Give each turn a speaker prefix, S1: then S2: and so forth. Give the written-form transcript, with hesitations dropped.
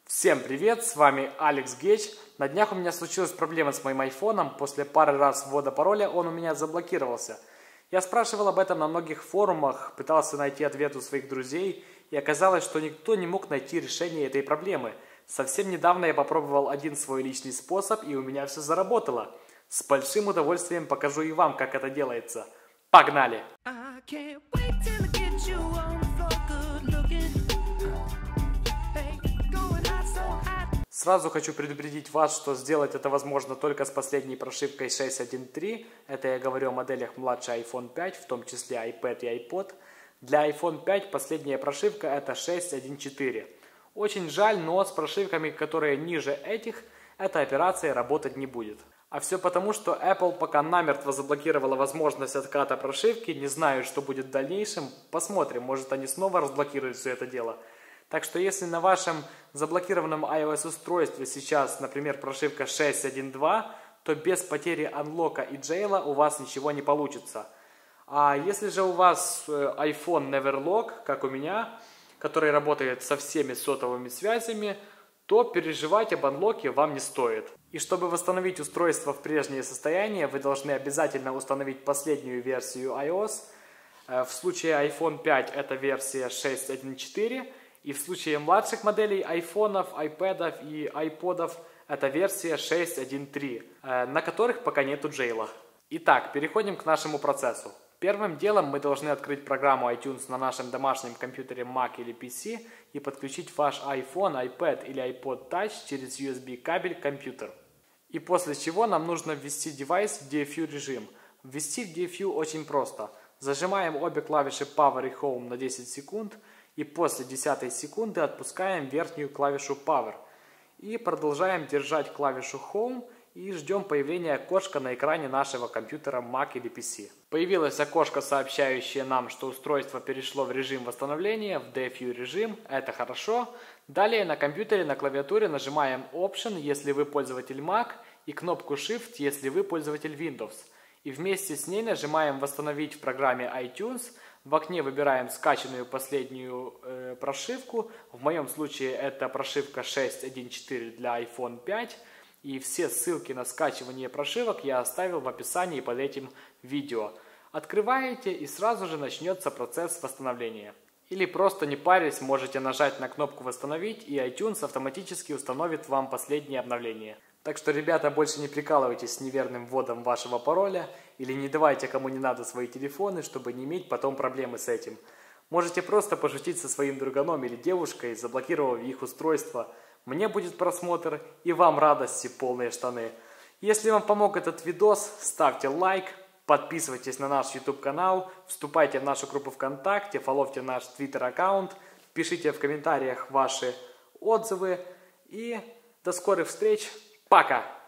S1: Всем привет, с вами Алекс Геч. На днях у меня случилась проблема с моим айфоном. После пары раз ввода пароля он у меня заблокировался. Я спрашивал об этом на многих форумах, пытался найти ответ у своих друзей, и оказалось, что никто не мог найти решение этой проблемы. Совсем недавно я попробовал один свой личный способ, и у меня все заработало. С большим удовольствием покажу и вам, как это делается. Погнали! Сразу хочу предупредить вас, что сделать это возможно только с последней прошивкой 6.1.3. Это я говорю о моделях младше iPhone 5, в том числе iPad и iPod. Для iPhone 5 последняя прошивка это 6.1.4. Очень жаль, но с прошивками, которые ниже этих, эта операция работать не будет. А все потому, что Apple пока намертво заблокировала возможность отката прошивки. Не знаю, что будет в дальнейшем. Посмотрим, может они снова разблокируют все это дело. Так что если на вашем заблокированном iOS устройстве сейчас, например, прошивка 6.1.2, то без потери анлока и джейла у вас ничего не получится. А если же у вас iPhone Neverlock, как у меня, который работает со всеми сотовыми связями, то переживать об анлоке вам не стоит. И чтобы восстановить устройство в прежнее состояние, вы должны обязательно установить последнюю версию iOS. В случае iPhone 5 это версия 6.1.4. И в случае младших моделей айфонов, айпэдов и айподов это версия 6.1.3, на которых пока нету джейла. Итак, переходим к нашему процессу. Первым делом мы должны открыть программу iTunes на нашем домашнем компьютере Mac или PC и подключить ваш iPhone, iPad или iPod Touch через USB кабель к компьютеру. И после чего нам нужно ввести девайс в DFU режим. Ввести в DFU очень просто. Зажимаем обе клавиши Power и Home на 10 секунд. И после 10 секунды отпускаем верхнюю клавишу Power. И продолжаем держать клавишу Home и ждем появления окошка на экране нашего компьютера Mac или PC. Появилось окошко, сообщающее нам, что устройство перешло в режим восстановления, в DFU режим. Это хорошо. Далее на компьютере на клавиатуре нажимаем Option, если вы пользователь Mac, и кнопку Shift, если вы пользователь Windows. И вместе с ней нажимаем «Восстановить в программе iTunes». В окне выбираем скачанную последнюю прошивку. В моем случае это прошивка 6.1.4 для iPhone 5. И все ссылки на скачивание прошивок я оставил в описании под этим видео. Открываете и сразу же начнется процесс восстановления. Или просто не парясь, можете нажать на кнопку «Восстановить» и iTunes автоматически установит вам последнее обновление. Так что, ребята, больше не прикалывайтесь с неверным вводом вашего пароля или не давайте кому не надо свои телефоны, чтобы не иметь потом проблемы с этим. Можете просто пошутить со своим друганом или девушкой, заблокировав их устройство. Мне будет просмотр и вам радости полные штаны. Если вам помог этот видос, ставьте лайк, подписывайтесь на наш YouTube канал, вступайте в нашу группу ВКонтакте, фолловьте наш Twitter аккаунт, пишите в комментариях ваши отзывы и до скорых встреч. Пока!